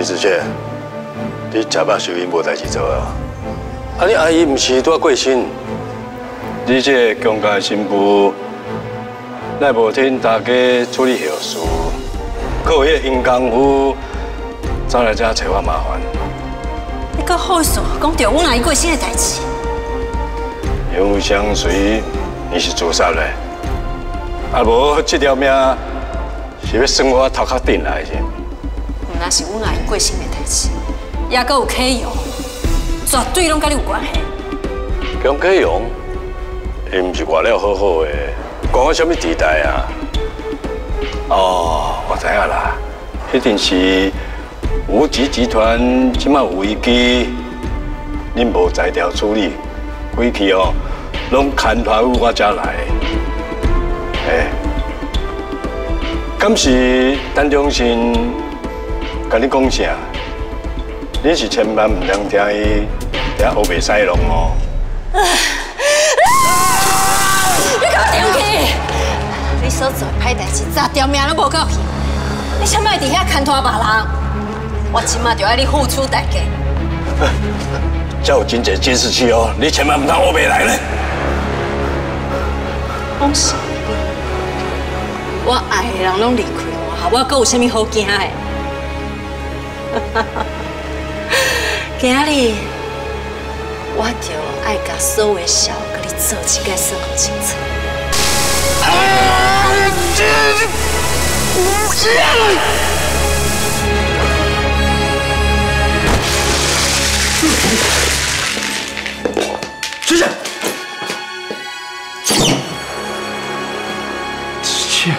李子姐，你食饱收银无代志做啊？啊，你阿姨唔是拄过身？你这强家新妇，乃无听大家处理后事，搁有迄因功夫走来这找我麻烦。 你搁好意思讲着阮阿姨过身的代志？ 杨相随，你是自杀嘞？啊无，这条命是要算我头壳顶来的。 若是阮阿姨过身的代志，也搁有客用，绝对拢甲你有关系。 江启勇，伊唔是活了好好的，关我什么地带啊？哦，我知影啦，一定是无极集团即卖有危机，恁无裁调处理，规气哦，拢牵拖到我遮来。敢是陈忠信甲你讲啥？你是千万唔通听伊遐黑白西龙哦。 你给我顶去！你所做的歹代志，十条命拢无够去。你啥物会伫遐牵拖别人？我即马就要你付出代价。 这有真侪监视器哦，你千万唔通黑白来咧。 讲是你，我爱的人拢离开我，我阁有啥物好惊的？今日我就爱甲所有的小甲你做一个算好清楚。 学姐，切！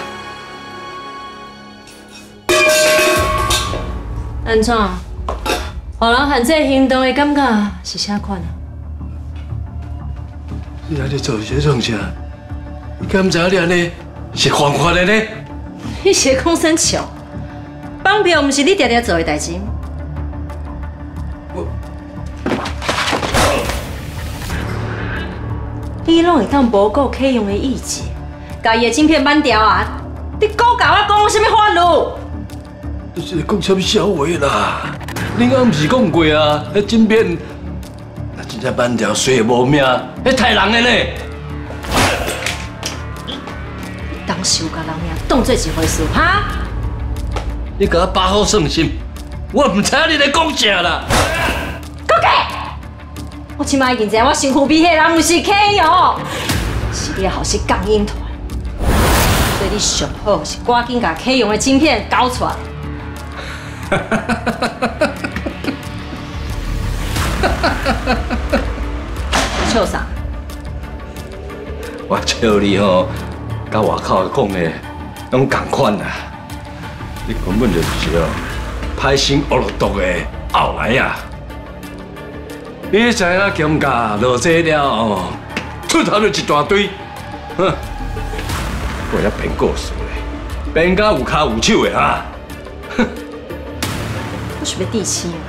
安怎？互人看这行动的感觉是啥款啊？ 你在做些创啥？你敢知你安尼是犯法的呢？ 你是讲啥笑？绑票毋是你常常做的代志。你拢会当无顾启用的意志，甲伊的晶片扳掉啊！你搁甲我讲什么法律？ 你是在讲什么笑话啦？你敢毋是讲过啊？迄晶片，那真正扳掉谁也无命，迄害人的呢？ 当时有甲人命当做一回事哈？ 你甲我把好算心，我唔知你在讲啥啦。 搁假！我即摆已经知我身躯比迄人毋是启用，是你的后生港英团。所以你上好是赶紧甲启用的晶片交出来。笑啥？ 我笑你吼，甲外口讲的拢同款啦。你根本就是哦，歹心恶毒的后来啊！你知影金价落这了哦，出头就一大堆，哼！为了编故事的，编甲有骹有手的哈！哼！ 我是要地气吗？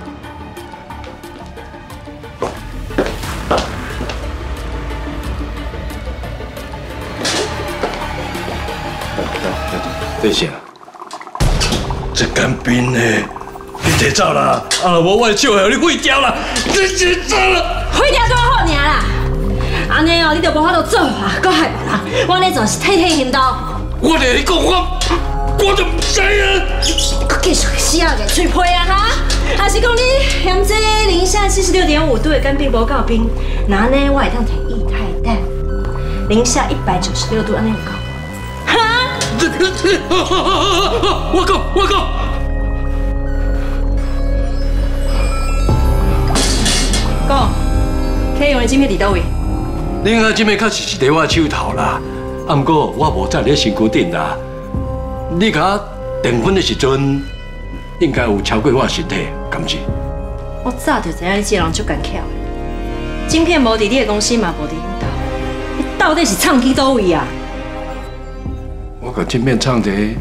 对啥？这干冰呢？你提走啦！啊，无我的手会互你毁掉啦！你提走啦！ 毁掉多好尔啦！安尼哦，你就无法度做啊，搁害别人。我安尼做是替行动。 我嚟你讲我就唔知啊！ 搁继续死啊个吹皮啊哈！还是讲你嫌这零下76.5度的干冰无够冰，那安尼我会当摕液态氮，零下196度安尼有够？哈！ 我讲。 讲，启用的晶片伫倒位？ 你啊，这边确实是伫我手头啦，啊，不过我无在你身躯顶啦。你甲我订婚的时阵，应该有超过我身体，敢是？ 我早就知影你这个人足干巧的，晶片无伫你的公司嘛，无伫恁兜，你到底是藏去倒位啊？ 我甲晶片藏伫。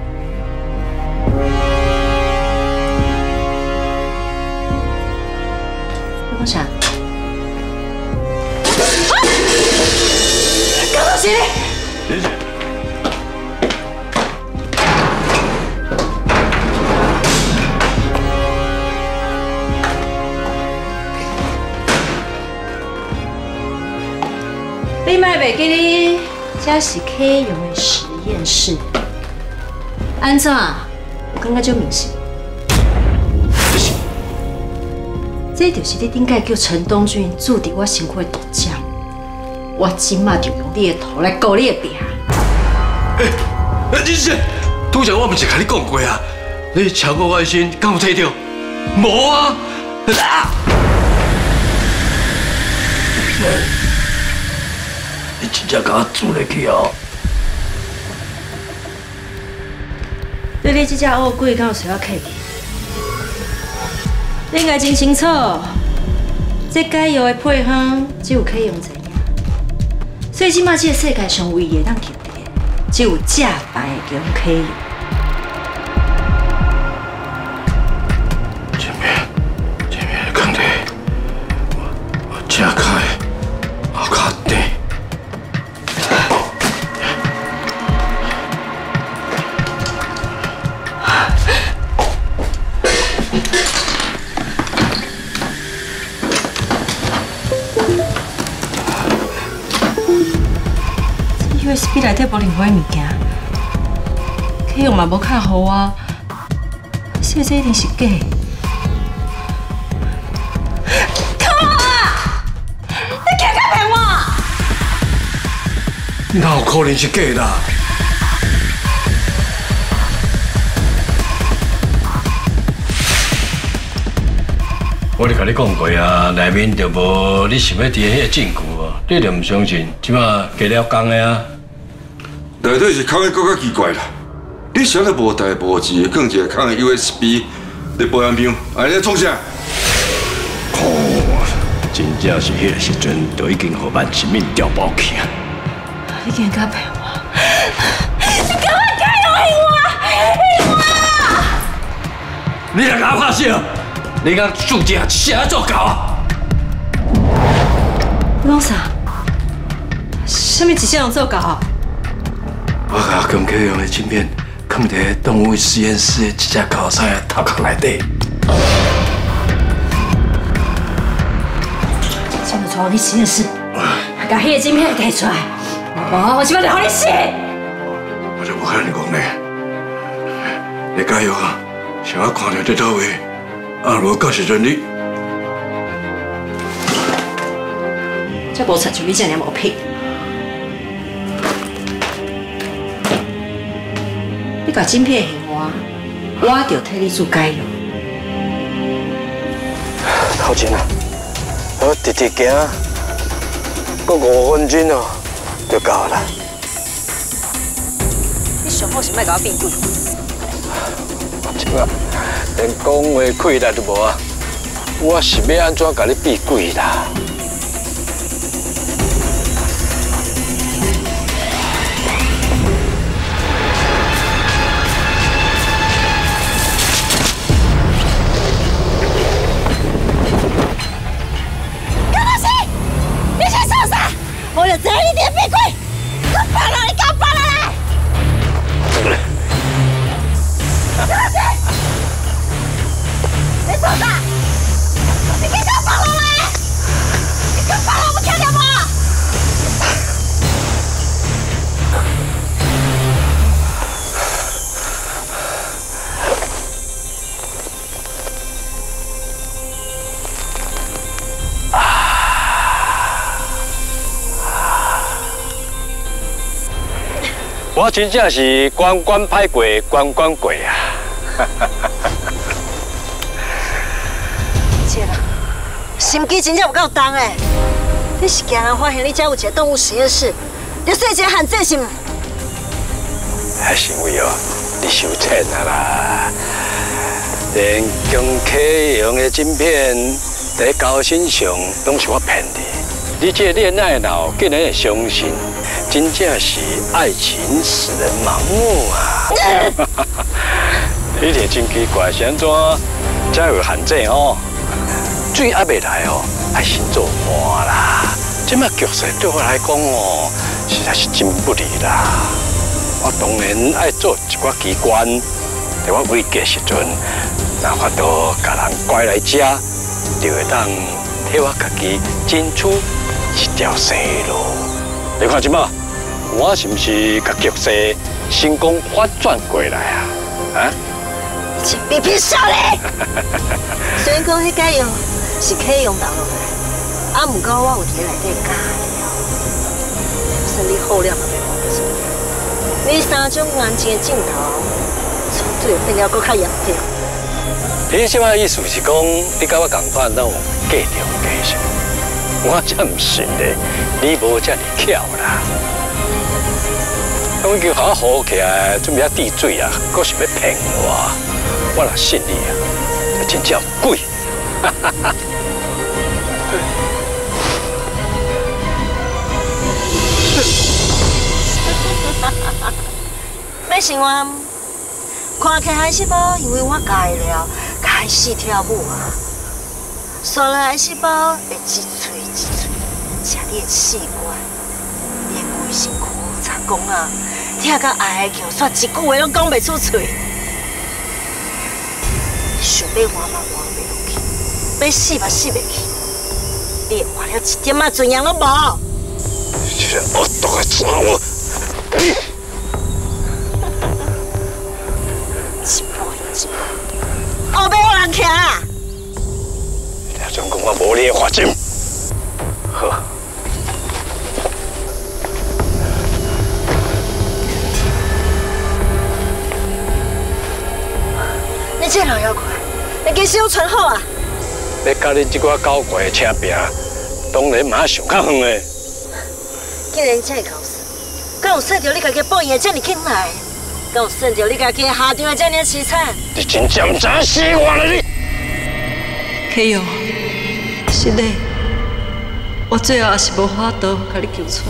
我啥？搞到谁？ 你莫袂记哩，这是可以用的实验室。安怎？我感觉就明显。这就是你顶届叫陈东俊注伫我身躯的毒浆。我今嘛就用你的头来告你的病。 你是？拄则我不是甲你讲过啊？你超过我的心，敢有摕到？无啊！你真正甲我做落去哦！ 对你这只恶鬼，敢有需要客气？你应该真清楚，这解药的配方只有可以用一样，所以即马这个世界上唯一会当求的，只有正牌的用可以用。 前面的工地，我正开后脚底。 USB 内底无任何物件，可以用嘛无较好啊。说这一定是假。靠啊！你竟敢骗我！ 哪有可能是假啦？我咧甲你讲过啊，内面就无你想要伫迄个证据哦，你就唔相信，即马加了工的啊。 内底是空的更较奇怪啦！你想咧无代无志，放一个空的 USB 咧保险箱，安尼创啥？ 哦，真正是迄个时阵就已经互万新敏调包去啊！ 你竟敢骗我！你敢骗我！ 你来甲我拍笑！你讲注定是安怎搞啊？ 你讲啥？什么一些人做搞？ 我甲公克用的晶片放伫动物实验室的一只狗仔的头壳内底。 现在从你实验室把迄个晶片摕出来，我即摆就让你死！ 我就无可能讲呢。你加油啊！想要看到这到位，啊，如果到时阵你， 这无亲像你这样无屁。你把晶片还我就替你做解药。 头前啊，我直直行，过5分钟哦，就到啦。 你上好是莫甲我变鬼。 即摆连讲话气力都无啊，我是要安怎甲你变鬼啦？ 我就知你点变鬼，我放了你，敢放了嘞？你做啥？你给我放了嘞！你给我放了，我听到吗？ 我真正是关关歹过关关过啊！ 姐啦，心机真正有够重诶！你是惊人发现你家有一个动物实验室，就说一个罕见是吗？ 还是因为哦，你收钱啊啦，连江启用的晶片在高身上拢是我骗你。你这恋爱脑竟然会相信？真正是爱情使人盲目啊！你这真奇怪，是安怎才有限制哦？水还未来哦，爱先做满啦。这摆局势对我来讲哦，实在是真不利啦。我当然爱做一寡机关，在我危急时阵，若法度甲人拐来遮，就会当替我家己争取一条生路。 你看即马，我是不是甲局势成功反转过来啊？啊？ 一比比少嘞！虽然讲迄个药是可以用到落来，毋过我有伫内底加料，算你好料嘛袂忘记。你3种眼睛的镜头，从对变了搁较严重。 你即摆意思是讲，你甲我共款，咱有计重计是？我真唔信咧，你无遮尔巧啦。我已经好好起来，准备要滴水啊，搁想要骗我，我若信你啊，就真正有鬼！哈哈哈。 要想我看起来是无，因为我加的料加4条母啊，刷来是无会一喙一喙吃你的器官，连规身躯插讲啊，听到爱的叫煞一句话拢讲袂出嘴。想要活嘛活袂落去，要死嘛死袂去，你活了一点仔尊严拢无。 这个恶毒的杂货！ 后背有人徛啊！ 你总讲我无你的法镜，好。 你这老妖怪，你其实有存好啊！ 要甲你这个搞怪的车拼，当然嘛上较远的。 既然这会搞事，敢有算到你家己报应的这么紧来？敢有算到你家己下场的这么凄惨？ 你真正唔知死我了你！ K友，是的，我最后也是无法度甲你救出。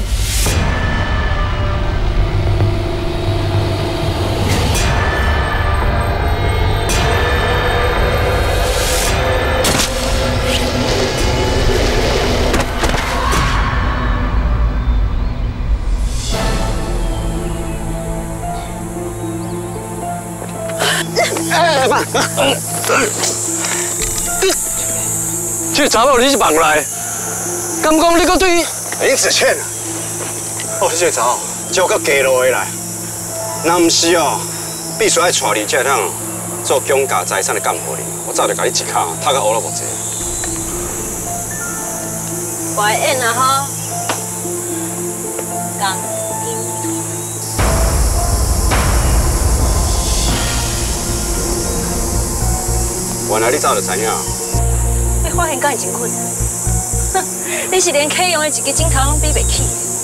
爸，这查某你是绑来，敢讲你搁对林子倩，哦，这查某就搁加落下来，若唔是哦，必须爱带你才通做公家财产的监护人，我早就甲你一卡踢到乌了无济。 乖演啊哈，讲。 原来你早就知影。 你发现敢会真困？哼，你是连 K 用的一支镜头拢比袂起。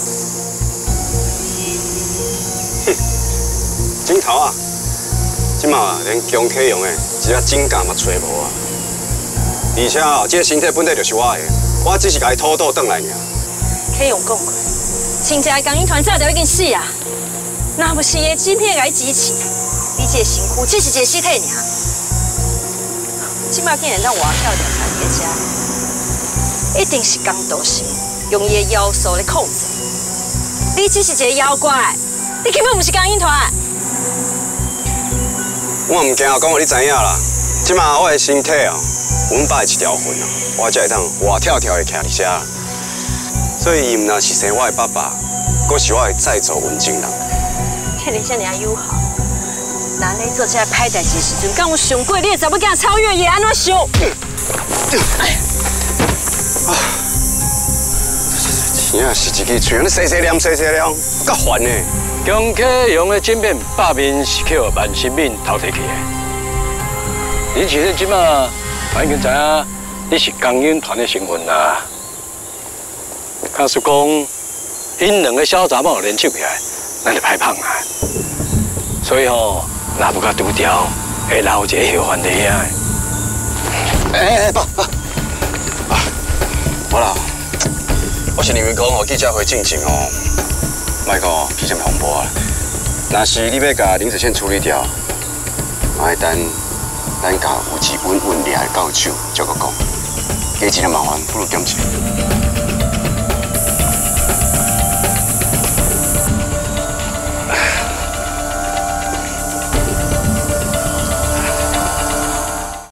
哼，镜头啊，即马连强 K 用的一只镜架嘛找无啊。而且哦，这个身体本来就是我的，我只是甲伊偷渡转来尔。 K 用讲过，亲戚的工影团早就已经死啊，若不是伊的晶片甲伊支持，你这个身躯只是一个尸体尔。即马竟然让外跳调查你的家，一定是江道生用伊的妖术来控制。你只是一个妖怪，你根本不是工影团。 我唔惊，讲互你知影啦。即马我的身体哦，阮爸的一条魂啊，我才会当活跳跳的徛伫遮。所以伊唔若是生我的爸爸，阁是我的再造文情人。 看你遮尔友好。那你做这歹代志时阵，敢有想过你的查某囝超越伊安怎想？ 天啊，是一支嘴，安尼细细念，够烦呢。 强 K 用的晶片8面是靠万新敏偷摕去的。你其实即马我已经知影你是工影团的成员啦。假使讲因两个小查某联手起来，咱就歹碰啊。所以吼。若不甲拄掉，会留一个后患的呀。 爸，好啦，我是认为讲哦，记者会进行哦，莫个披什么风波啊。若是你要甲林子倩处理掉，嘛要等咱甲有志稳稳抓到手，再个讲。加一个麻烦，不如减一个。